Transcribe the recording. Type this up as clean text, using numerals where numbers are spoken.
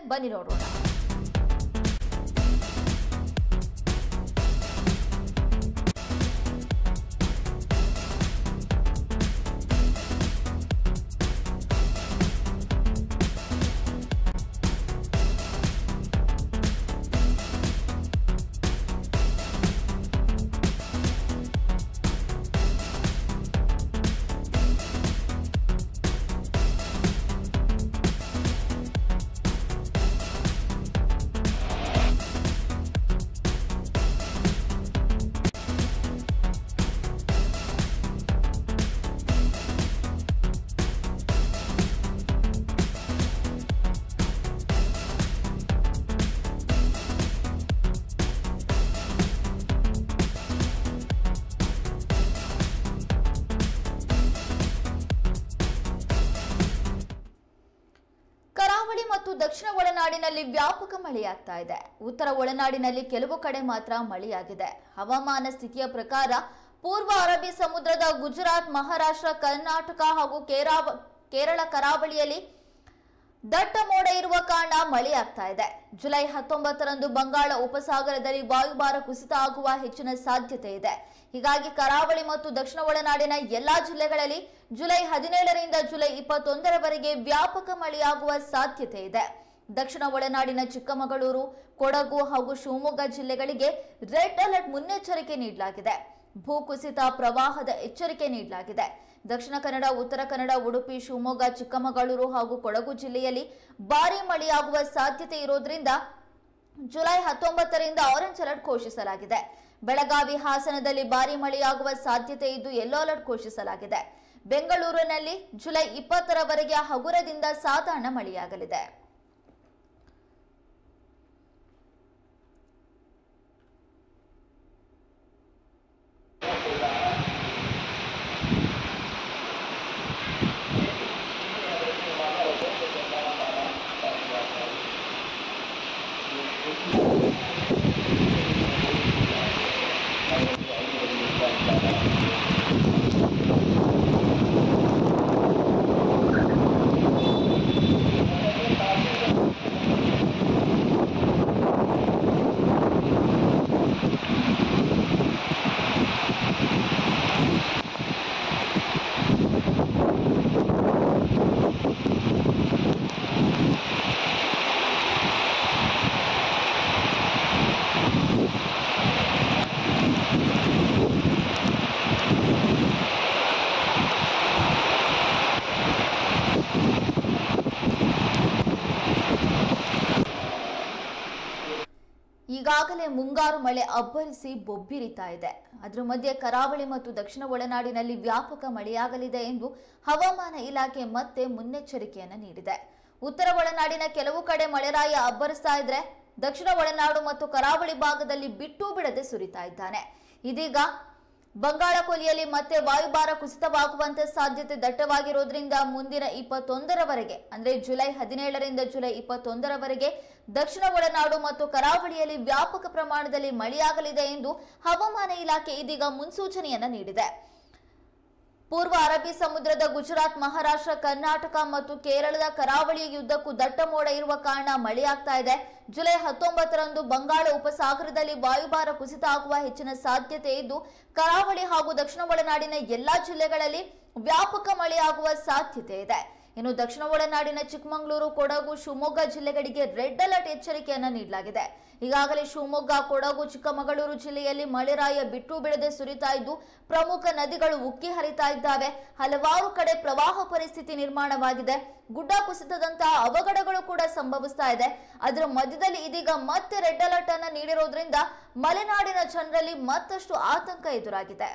ಬನ್ನಿ ನೋಡೋಣ. ಕರಾವಳಿ ಮತ್ತು ದಕ್ಷಿಣ ಒಳನಾಡಿನಲ್ಲಿ ವ್ಯಾಪಕ ಮಳೆಯಾಗ್ತಾ ಇದೆ. ಉತ್ತರ ಒಳನಾಡಿನಲ್ಲಿ ಕೆಲವು ಕಡೆ ಮಾತ್ರ ಮಳೆಯಾಗಿದೆ. ಹವಾಮಾನ ಸ್ಥಿತಿಯ ಪ್ರಕಾರ ಪೂರ್ವ ಅರಬ್ಬಿ ಸಮುದ್ರದ ಗುಜರಾತ್, ಮಹಾರಾಷ್ಟ್ರ, ಕರ್ನಾಟಕ ಹಾಗೂ ಕೇರಳ ಕರಾವಳಿಯಲ್ಲಿ ದಟ್ಟ ಮೋಡ ಇರುವ ಕಾರಣ ಮಳೆಯಾಗ್ತಾ ಇದೆ. ಜುಲೈ 19ರಂದು ಬಂಗಾಳ ಉಪಸಾಗರದಲ್ಲಿ ವಾಯುಭಾರ ಕುಸಿತ ಆಗುವ ಹೆಚ್ಚಿನ ಸಾಧ್ಯತೆ ಇದೆ. ಹೀಗಾಗಿ ಕರಾವಳಿ ಮತ್ತು ದಕ್ಷಿಣ ಒಳನಾಡಿನ ಎಲ್ಲಾ ಜಿಲ್ಲೆಗಳಲ್ಲಿ ಜುಲೈ 17ರಿಂದ ಜುಲೈ 21ರವರೆಗೆ ವ್ಯಾಪಕ ಮಳೆಯಾಗುವ ಸಾಧ್ಯತೆ ಇದೆ. ದಕ್ಷಿಣ ಒಳನಾಡಿನ ಚಿಕ್ಕಮಗಳೂರು, ಕೊಡಗು ಹಾಗೂ ಶಿವಮೊಗ್ಗ ಜಿಲ್ಲೆಗಳಿಗೆ ರೆಡ್ ಅಲರ್ಟ್ ಮುನ್ನೆಚ್ಚರಿಕೆ ನೀಡಲಾಗಿದೆ. ಭೂಕುಸಿತ, ಪ್ರವಾಹದ ಎಚ್ಚರಿಕೆ ನೀಡಲಾಗಿದೆ. ದಕ್ಷಿಣ ಕನ್ನಡ, ಉತ್ತರ ಕನ್ನಡ, ಉಡುಪಿ, ಶಿವಮೊಗ್ಗ, ಚಿಕ್ಕಮಗಳೂರು ಹಾಗೂ ಕೊಡಗು ಜಿಲ್ಲೆಯಲ್ಲಿ ಭಾರೀ ಮಳೆಯಾಗುವ ಸಾಧ್ಯತೆ ಇರೋದ್ರಿಂದ ಜುಲೈ 19ರಿಂದ ಆರೆಂಜ್ ಅಲರ್ಟ್ ಘೋಷಿಸಲಾಗಿದೆ. ಬೆಳಗಾವಿ, ಹಾಸನದಲ್ಲಿ ಭಾರೀ ಮಳೆಯಾಗುವ ಸಾಧ್ಯತೆ ಇದ್ದು ಯೆಲ್ಲೋ ಅಲರ್ಟ್ ಘೋಷಿಸಲಾಗಿದೆ. ಬೆಂಗಳೂರಿನಲ್ಲಿ ಜುಲೈ 20ರವರೆಗೆ ಹಗುರದಿಂದ ಸಾಧಾರಣ ಮಳೆಯಾಗಲಿದೆ. ಈಗಾಗಲೇ ಮುಂಗಾರು ಮಳೆ ಅಬ್ಬರಿಸಿ ಬೊಬ್ಬಿರಿತಾ ಇದೆ. ಅದರ ಮಧ್ಯೆ ಕರಾವಳಿ ಮತ್ತು ದಕ್ಷಿಣ ಒಳನಾಡಿನಲ್ಲಿ ವ್ಯಾಪಕ ಮಳೆಯಾಗಲಿದೆ ಎಂದು ಹವಾಮಾನ ಇಲಾಖೆ ಮತ್ತೆ ಮುನ್ನೆಚ್ಚರಿಕೆಯನ್ನು ನೀಡಿದೆ. ಉತ್ತರ ಒಳನಾಡಿನ ಕೆಲವು ಕಡೆ ಮಳೆರಾಯ ಅಬ್ಬರಿಸ್ತಾ ಇದ್ರೆ, ದಕ್ಷಿಣ ಒಳನಾಡು ಮತ್ತು ಕರಾವಳಿ ಭಾಗದಲ್ಲಿ ಬಿಟ್ಟು ಬಿಡದೆ ಸುರಿತಾ ಇದ್ದಾನೆ. ಇದೀಗ ಬಂಗಾಳ ಕೊಲ್ಲಿಯಲ್ಲಿ ಮತ್ತೆ ವಾಯುಭಾರ ಕುಸಿತವಾಗುವಂತೆ ಸಾಧ್ಯತೆ ದಟ್ಟವಾಗಿರೋದ್ರಿಂದ ಮುಂದಿನ 21ರವರೆಗೆ ಅಂದ್ರೆ ಜುಲೈ 17ರಿಂದ ಜುಲೈ 21ರವರೆಗೆ ದಕ್ಷಿಣ ಒಳನಾಡು ಮತ್ತು ಕರಾವಳಿಯಲ್ಲಿ ವ್ಯಾಪಕ ಪ್ರಮಾಣದಲ್ಲಿ ಮಳೆಯಾಗಲಿದೆ ಎಂದು ಹವಾಮಾನ ಇಲಾಖೆ ಇದೀಗ ಮುನ್ಸೂಚನೆಯನ್ನ ನೀಡಿದೆ. ಪೂರ್ವ ಅರಬ್ಬಿ ಸಮುದ್ರದ ಗುಜರಾತ್, ಮಹಾರಾಷ್ಟ್ರ, ಕರ್ನಾಟಕ ಮತ್ತು ಕೇರಳದ ಕರಾವಳಿಯ ಉದ್ದಕ್ಕೂ ದಟ್ಟ ಮೋಡ ಇರುವ ಕಾರಣ ಮಳೆಯಾಗ್ತಾ ಇದೆ. ಜುಲೈ 19ರಂದು ಬಂಗಾಳ ಉಪಸಾಗರದಲ್ಲಿ ವಾಯುಭಾರ ಕುಸಿತ ಆಗುವ ಹೆಚ್ಚಿನ ಸಾಧ್ಯತೆ ಇದ್ದು ಕರಾವಳಿ ಹಾಗೂ ದಕ್ಷಿಣ ಒಳನಾಡಿನ ಎಲ್ಲಾ ಜಿಲ್ಲೆಗಳಲ್ಲಿ ವ್ಯಾಪಕ ಮಳೆಯಾಗುವ ಸಾಧ್ಯತೆ ಇದೆ. ಇನ್ನು ದಕ್ಷಿಣ ಒಳನಾಡಿನ ಚಿಕ್ಕಮಗಳೂರು, ಕೊಡಗು, ಶಿವಮೊಗ್ಗ ಜಿಲ್ಲೆಗಳಿಗೆ ರೆಡ್ ಅಲರ್ಟ್ ಎಚ್ಚರಿಕೆಯನ್ನ ನೀಡಲಾಗಿದೆ. ಈಗಾಗಲೇ ಶಿವಮೊಗ್ಗ, ಕೊಡಗು, ಚಿಕ್ಕಮಗಳೂರು ಜಿಲ್ಲೆಯಲ್ಲಿ ಮಳೆರಾಯ ಬಿಟ್ಟು ಬಿಡದೆ ಸುರಿತಾ ಇದ್ದು ಪ್ರಮುಖ ನದಿಗಳು ಉಕ್ಕಿ ಹರಿತಾ ಇದ್ದಾವೆ. ಹಲವಾರು ಕಡೆ ಪ್ರವಾಹ ಪರಿಸ್ಥಿತಿ ನಿರ್ಮಾಣವಾಗಿದೆ. ಗುಡ್ಡ ಕುಸಿತದಂತಹ ಅವಘಡಗಳು ಕೂಡ ಸಂಭವಿಸ್ತಾ ಇದೆ. ಅದರ ಮಧ್ಯದಲ್ಲಿ ಇದೀಗ ಮತ್ತೆ ರೆಡ್ ಅಲರ್ಟ್ ಅನ್ನ ನೀಡಿರೋದ್ರಿಂದ ಮಲೆನಾಡಿನ ಜನರಲ್ಲಿ ಮತ್ತಷ್ಟು ಆತಂಕ ಎದುರಾಗಿದೆ.